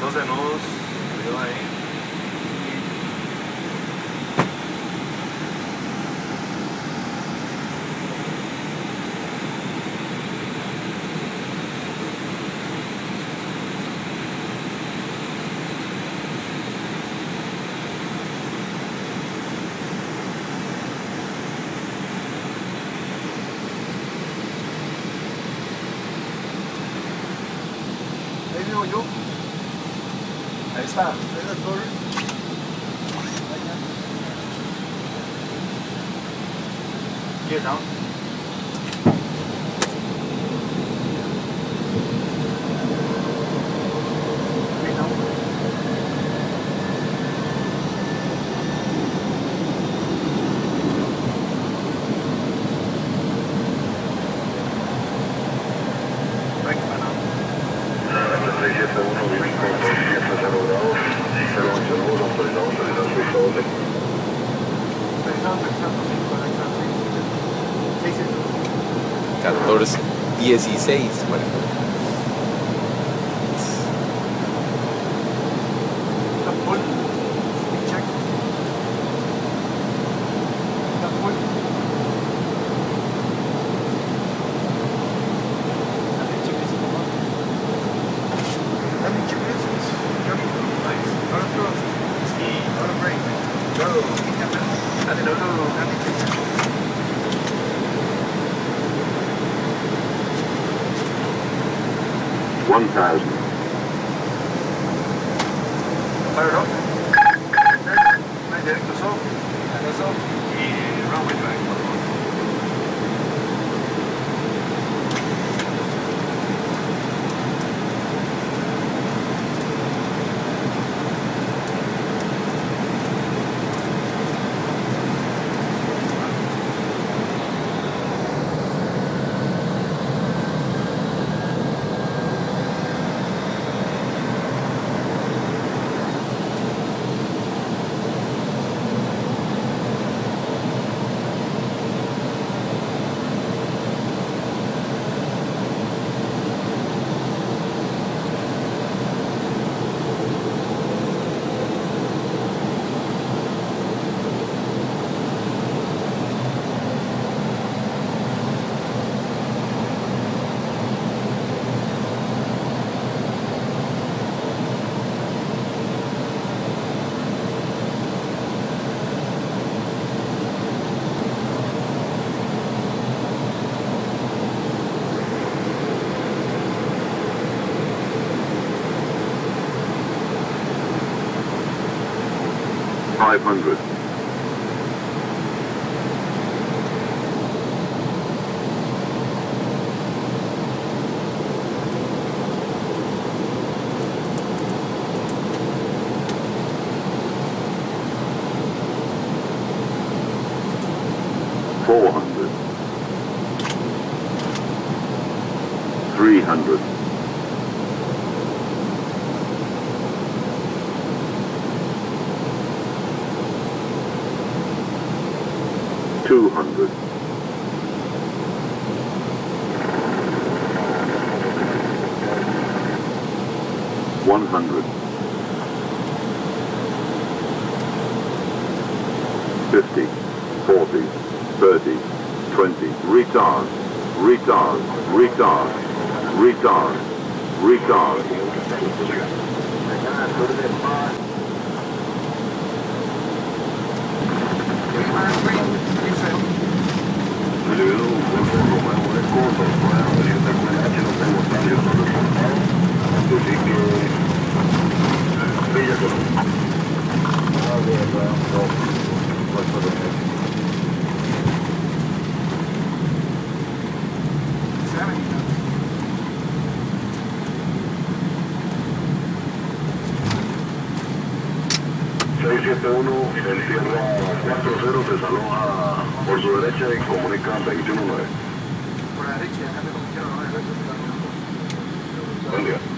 12 nudos, cuidado ahí. Ahí vivo yo. Ahí está. Ahí es la torre. Gear down. Gear down. Break para now. 671 Vinco 200 grados, 08 nudos, autorizamos salida suiza 12. Pensando, sí, conectando, sí. 14, 16, bueno. Está full. Check. Está full. Dale GPS, mamá. Dale GPS. Nice. Ahora thrust. Sí. Ahora brake. Go. Dale, no, dale GPS. $1,000. Fire it up. Directo soft. Eso. Y runway drag, por favor. $500. $400. $300. $200. $100. $50. $40. $30. $20. Retard. Retard. Retard. Retard. Retard. Individuo Golfo Romeo Eco, Tortuga 909H, no tengo cambios, no reportado. Así que, Villa Colombia. El Sierra 40 desaloja por su derecha y comunica 219. Por la derecha, déjame como quiero, no, el resto se la Buen día.